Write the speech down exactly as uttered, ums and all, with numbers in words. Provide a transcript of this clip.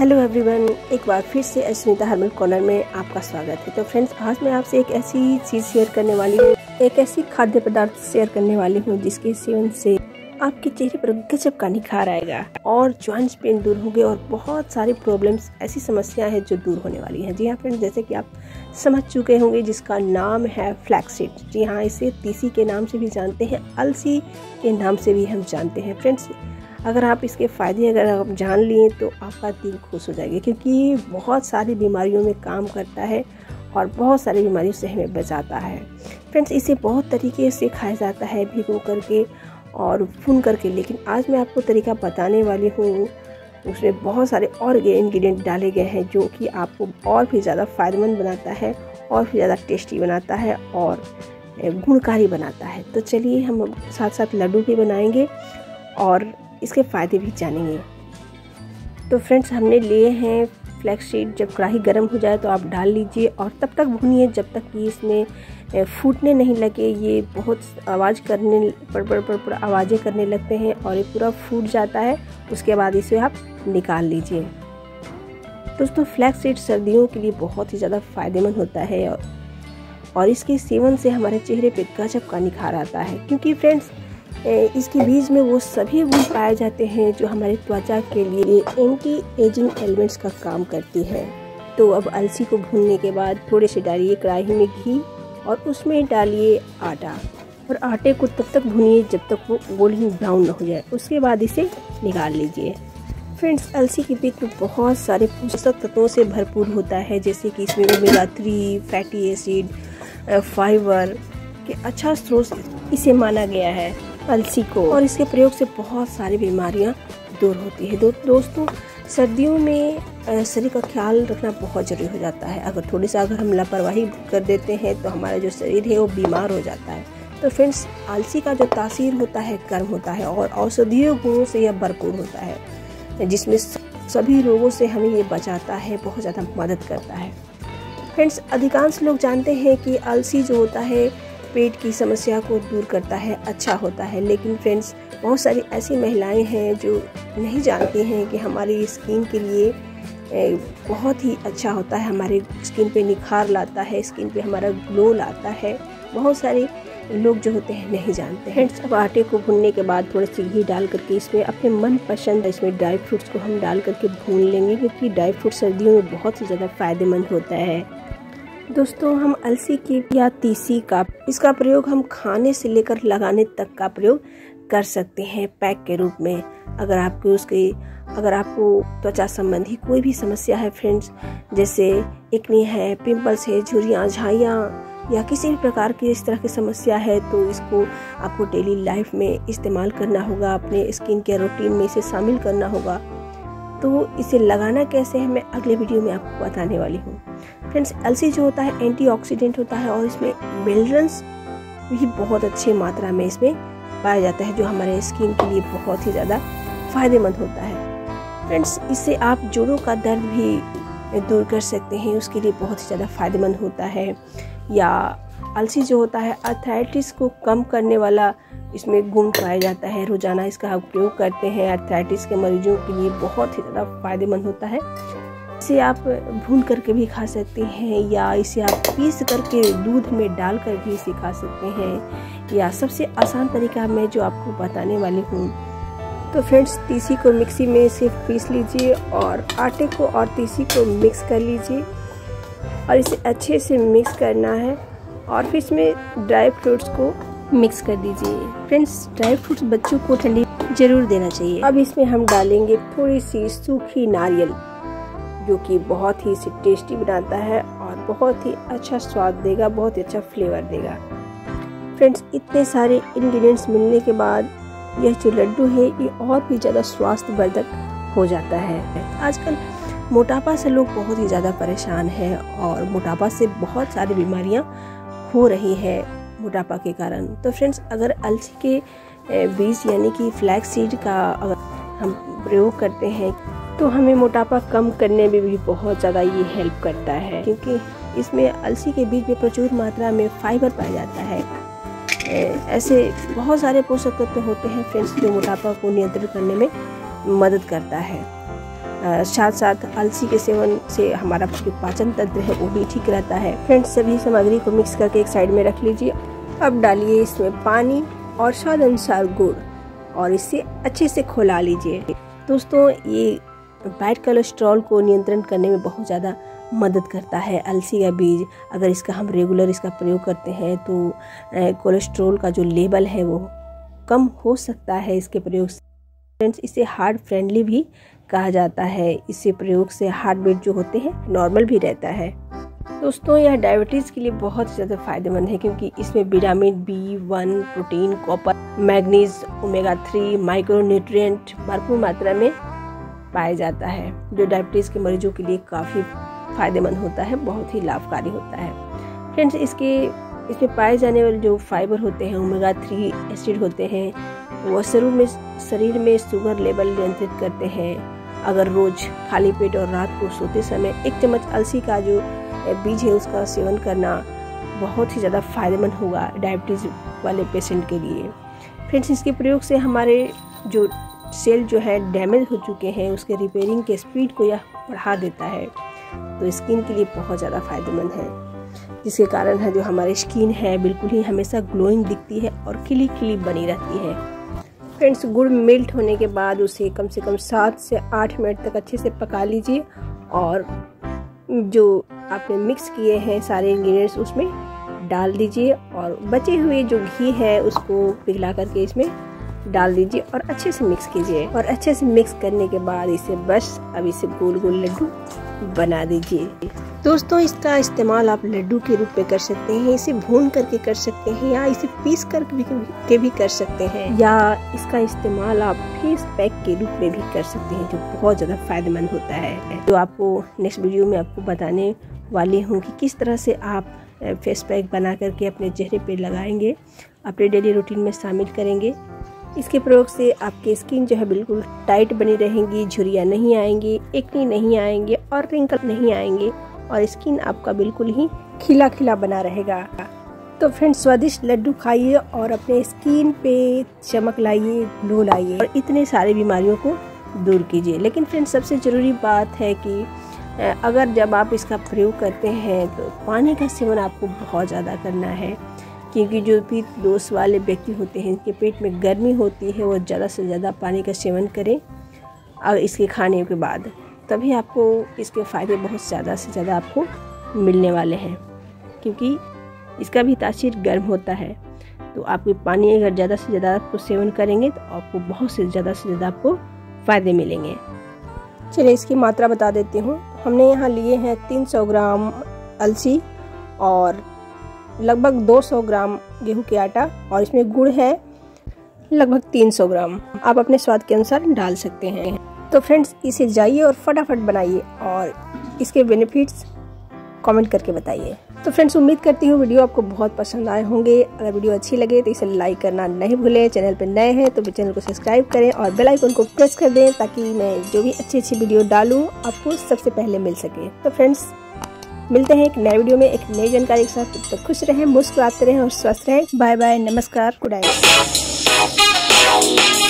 Hello everyone, एक बार फिर से अस्मिता हर्बल कॉर्नर में आपका स्वागत है। तो फ्रेंड्स, आज मैं आपसे एक ऐसी चीज़ शेयर करने वाली हूँ, एक ऐसी खाद्य पदार्थ शेयर करने वाली हूँ जिसके सेवन से आपके चेहरे पर गजब का निखार आएगा और जॉइंट्स पेन दूर होंगे और बहुत सारी प्रॉब्लम्स, ऐसी समस्याएं हैं जो दूर होने वाली हैं। जी हाँ फ्रेंड्स, जैसे कि आप समझ चुके होंगे, जिसका नाम है फ्लैक्ससीड। जी हाँ, इसे तीसी के नाम से भी जानते हैं, अलसी के नाम से भी हम जानते हैं। फ्रेंड्स, अगर आप इसके फ़ायदे अगर आप जान लिए तो आपका दिल खुश हो जाएगा, क्योंकि ये बहुत सारी बीमारियों में काम करता है और बहुत सारी बीमारियों से हमें बचाता है। फ्रेंड्स, इसे बहुत तरीके से खाया जाता है, भिगो करके और भून करके, लेकिन आज मैं आपको तरीका बताने वाली हूँ। उसमें बहुत सारे और इंग्रेडिएंट डाले गए हैं जो कि आपको और भी ज़्यादा फ़ायदेमंद बनाता है और भी ज़्यादा टेस्टी बनाता है और गुणकारी बनाता है। तो चलिए, हम साथ साथ लड्डू भी बनाएंगे और इसके फ़ायदे भी जानेंगे। तो फ्रेंड्स, हमने लिए हैं फ्लैक्ससीड। जब कढ़ाई गर्म हो जाए तो आप डाल लीजिए और तब तक भूनिए जब तक कि इसमें फूटने नहीं लगे। ये बहुत आवाज़ करने पड़ पड़ पड़ पड़ आवाज़ें करने लगते हैं और ये पूरा फूट जाता है। उसके बाद इसे आप निकाल लीजिए। दोस्तों, फ्लैक्ससीड सर्दियों के लिए बहुत ही ज़्यादा फ़ायदेमंद होता है और इसके सेवन से हमारे चेहरे पे गजब का निखार आता है, क्योंकि फ्रेंड्स इसके बीज में वो सभी गुण पाए जाते हैं जो हमारी त्वचा के लिए एंटी एजिंग एलिमेंट्स का काम करती है। तो अब अलसी को भूनने के बाद थोड़े से डालिए कढ़ाई में घी और उसमें डालिए आटा और आटे को तब तक भूनिए जब तक वो गोल्डन ब्राउन न हो जाए। उसके बाद इसे निकाल लीजिए। फ्रेंड्स, अलसी के बीज में बहुत सारे पोषक तत्वों से भरपूर होता है, जैसे कि इसमें omega three, fatty acid, fibre के अच्छा स्रोत इसे माना गया है अलसी को, और इसके प्रयोग से बहुत सारी बीमारियां दूर होती है। दो, दोस्तों सर्दियों में शरीर का ख्याल रखना बहुत ज़रूरी हो जाता है। अगर थोड़ी सा अगर हम लापरवाही कर देते हैं तो हमारा जो शरीर है वो बीमार हो जाता है। तो फ्रेंड्स, अलसी का जो तासीर होता है गर्म होता है और औषधीय गुणों से यह भरपूर होता है, जिसमें सभी रोगों से हमें ये बचाता है, बहुत ज़्यादा मदद करता है। फ्रेंड्स, अधिकांश लोग जानते हैं कि अलसी जो होता है पेट की समस्या को दूर करता है, अच्छा होता है, लेकिन फ्रेंड्स बहुत सारी ऐसी महिलाएं हैं जो नहीं जानती हैं कि हमारी स्किन के लिए बहुत ही अच्छा होता है, हमारे स्किन पे निखार लाता है, स्किन पे हमारा ग्लो लाता है। बहुत सारे लोग जो होते हैं नहीं जानते हैं। फ्रेंड्स, अब आटे को भूनने के बाद थोड़ा सी घी डाल करके इसमें अपने मन पसंद इसमें ड्राई फ्रूट्स को हम डाल करके भून लेंगे, क्योंकि ड्राई फ्रूट सर्दियों में बहुत ही ज़्यादा फायदेमंद होता है। दोस्तों, हम अलसी की या तीसी का इसका प्रयोग हम खाने से लेकर लगाने तक का प्रयोग कर सकते हैं पैक के रूप में। अगर आपको उसके अगर आपको त्वचा संबंधी कोई भी समस्या है फ्रेंड्स, जैसे एक्ने है, पिंपल्स है, झुर्रियाँ, झाइयाँ या किसी भी प्रकार की इस तरह की समस्या है, तो इसको आपको डेली लाइफ में इस्तेमाल करना होगा, अपने स्किन केयर रूटीन में इसे शामिल करना होगा। तो इसे लगाना कैसे है मैं अगले वीडियो में आपको बताने वाली हूँ। फ्रेंड्स, अलसी जो होता है एंटीऑक्सीडेंट होता है और इसमें मिनरल्स भी बहुत अच्छी मात्रा में इसमें पाया जाता है, जो हमारे स्किन के लिए बहुत ही ज़्यादा फायदेमंद होता है। फ्रेंड्स, इससे आप जोड़ों का दर्द भी दूर कर सकते हैं, उसके लिए बहुत ही ज़्यादा फायदेमंद होता है। या अलसी जो होता है आर्थराइटिस को कम करने वाला इसमें गुण पाया जाता है। रोजाना इसका उपयोग करते हैं, आर्थराइटिस के मरीजों के लिए बहुत ही ज़्यादा फायदेमंद होता है। इसे आप भून करके भी खा सकते हैं या इसे आप पीस करके दूध में डाल कर भी इसे खा सकते हैं, या सबसे आसान तरीका मैं जो आपको बताने वाली हूँ। तो फ्रेंड्स, तीसी को मिक्सी में सिर्फ पीस लीजिए और आटे को और तीसी को मिक्स कर लीजिए और इसे अच्छे से मिक्स करना है और फिर इसमें ड्राई फ्रूट्स को मिक्स कर दीजिए। फ्रेंड्स, ड्राई फ्रूट्स बच्चों को ठंडी जरूर देना चाहिए। अब इसमें हम डालेंगे थोड़ी सी सूखी नारियल, जो कि बहुत ही टेस्टी बनाता है और बहुत ही अच्छा स्वाद देगा, बहुत ही अच्छा फ्लेवर देगा। फ्रेंड्स, इतने सारे इंग्रेडिएंट्स मिलने के बाद यह जो लड्डू है ये और भी ज़्यादा स्वास्थ्यवर्धक हो जाता है। आजकल मोटापा से लोग बहुत ही ज़्यादा परेशान हैं और मोटापा से बहुत सारी बीमारियां हो रही है मोटापा के कारण। तो फ्रेंड्स, अगर अलसी के बीज यानी कि फ्लैक्ससीड का अगर हम प्रयोग करते हैं तो हमें मोटापा कम करने में भी बहुत ज़्यादा ये हेल्प करता है, क्योंकि इसमें अलसी के बीज में प्रचुर मात्रा में फाइबर पाया जाता है। ऐसे बहुत सारे पोषक तत्व होते हैं फ्रेंड्स जो मोटापा को नियंत्रित करने में मदद करता है। साथ साथ अलसी के सेवन से हमारा जो पाचन तंत्र है वो भी ठीक रहता है। फ्रेंड्स, सभी सामग्री को मिक्स करके एक साइड में रख लीजिए। अब डालिए इसमें पानी और स्वाद अनुसार गुड़ और इसे अच्छे से खौला लीजिए। दोस्तों, ये बैड कोलेस्ट्रॉल को नियंत्रण करने में बहुत ज़्यादा मदद करता है। अलसी का बीज अगर इसका हम रेगुलर इसका प्रयोग करते हैं तो कोलेस्ट्रॉल का जो लेवल है वो कम हो सकता है इसके प्रयोग से। फ्रेंड्स, इसे हार्ट फ्रेंडली भी कहा जाता है। इससे प्रयोग से हार्ट बीट जो होते हैं नॉर्मल भी रहता है। दोस्तों, यह डायबिटीज़ के लिए बहुत ज़्यादा फायदेमंद है क्योंकि इसमें vitamin B one, protein, copper, manganese, omega three, micro nutrient भरपूर मात्रा में पाया जाता है, जो डायबिटीज़ के मरीजों के लिए काफ़ी फायदेमंद होता है, बहुत ही लाभकारी होता है। फ्रेंड्स, इसके इसमें पाए जाने वाले जो फाइबर होते हैं, ओमेगा थ्री एसिड होते हैं, वो शरीर में शरीर में शुगर लेवल नियंत्रित करते हैं। अगर रोज खाली पेट और रात को सोते समय एक चम्मच अलसी का जो बीज है उसका सेवन करना बहुत ही ज़्यादा फायदेमंद होगा डायबिटीज़ वाले पेशेंट के लिए। फ्रेंड्स, इसके प्रयोग से हमारे जो सेल जो है डैमेज हो चुके हैं उसके रिपेयरिंग के स्पीड को यह बढ़ा देता है, तो स्किन के लिए बहुत ज़्यादा फायदेमंद है, जिसके कारण है जो हमारी स्किन है बिल्कुल ही हमेशा ग्लोइंग दिखती है और खिली खिली बनी रहती है। फ्रेंड्स, गुड़ मेल्ट होने के बाद उसे कम से कम सात से आठ मिनट तक अच्छे से पका लीजिए और जो आपने मिक्स किए हैं सारे इंग्रेडिएंट्स उसमें डाल दीजिए और बचे हुए जो घी है उसको पिघला करके इसमें डाल दीजिए और अच्छे से मिक्स कीजिए। और अच्छे से मिक्स करने के बाद इसे बस अब इसे गोल गोल लड्डू बना दीजिए। दोस्तों, इसका इस्तेमाल आप लड्डू के रूप में कर सकते हैं, इसे भून करके कर सकते हैं या इसे पीस कर भी, के भी कर सकते हैं, या इसका इस्तेमाल आप फेस पैक के रूप में भी कर सकते हैं, जो बहुत ज़्यादा फायदेमंद होता है। जो आपको नेक्स्ट वीडियो में आपको बताने वाली हूँ कि किस तरह से आप फेस पैक बना करके अपने चेहरे पे लगाएंगे, अपने डेली रूटीन में शामिल करेंगे। इसके प्रयोग से आपकी स्किन जो है बिल्कुल टाइट बनी रहेंगी, झुर्रियाँ नहीं आएंगी, एक्ने नहीं आएंगे और रिंकल नहीं आएंगे और स्किन आपका बिल्कुल ही खिला खिला बना रहेगा। तो फ्रेंड्स, स्वादिष्ट लड्डू खाइए और अपने स्किन पे चमक लाइए, ग्लो लाइए और इतने सारे बीमारियों को दूर कीजिए। लेकिन फ्रेंड्स, सबसे ज़रूरी बात है कि अगर जब आप इसका प्रयोग करते हैं तो पानी का सेवन आपको बहुत ज़्यादा करना है, क्योंकि जो भी दोष वाले व्यक्ति होते हैं इनके पेट में गर्मी होती है, वो ज़्यादा से ज़्यादा पानी का सेवन करें और इसके खाने के बाद, तभी आपको इसके फ़ायदे बहुत ज़्यादा से ज़्यादा आपको मिलने वाले हैं, क्योंकि इसका भी तासीर गर्म होता है। तो आपको पानी अगर ज़्यादा से ज़्यादा आपको सेवन करेंगे तो आपको बहुत से ज़्यादा से ज़्यादा आपको फ़ायदे मिलेंगे। चलिए इसकी मात्रा बता देती हूँ। हमने यहाँ लिए हैं तीन सौ ग्राम अलसी और लगभग दो सौ ग्राम गेहूं के आटा और इसमें गुड़ है लगभग तीन सौ ग्राम। आप अपने स्वाद के अनुसार डाल सकते हैं। तो फ्रेंड्स, इसे जाइए और फटाफट बनाइए और इसके बेनिफिट्स कमेंट करके बताइए। तो फ्रेंड्स, उम्मीद करती हूँ वीडियो आपको बहुत पसंद आए होंगे। अगर वीडियो अच्छी लगे तो इसे लाइक करना नहीं भूलें। चैनल पर नए हैं तो चैनल को सब्सक्राइब करें और बेल आइकन को प्रेस कर दें ताकि मैं जो भी अच्छी अच्छी वीडियो डालूँ आपको सबसे पहले मिल सके। तो फ्रेंड्स, मिलते हैं एक नए वीडियो में एक नई जानकारी के साथ। तो खुश रहें, मुस्कुराते रहें और स्वस्थ रहें। बाय बाय, नमस्कार, गुड नाइट।